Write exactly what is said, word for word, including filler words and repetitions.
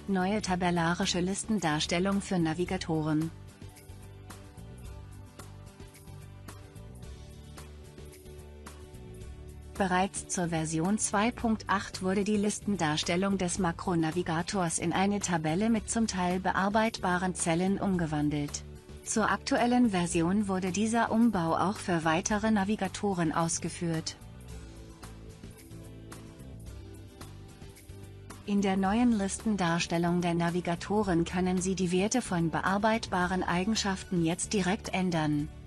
Neue tabellarische Listendarstellung für Navigatoren. Bereits zur Version zwei Punkt acht wurde die Listendarstellung des Makronavigators in eine Tabelle mit zum Teil bearbeitbaren Zellen umgewandelt. Zur aktuellen Version wurde dieser Umbau auch für weitere Navigatoren ausgeführt. In der neuen Listendarstellung der Navigatoren können Sie die Werte von bearbeitbaren Eigenschaften jetzt direkt ändern.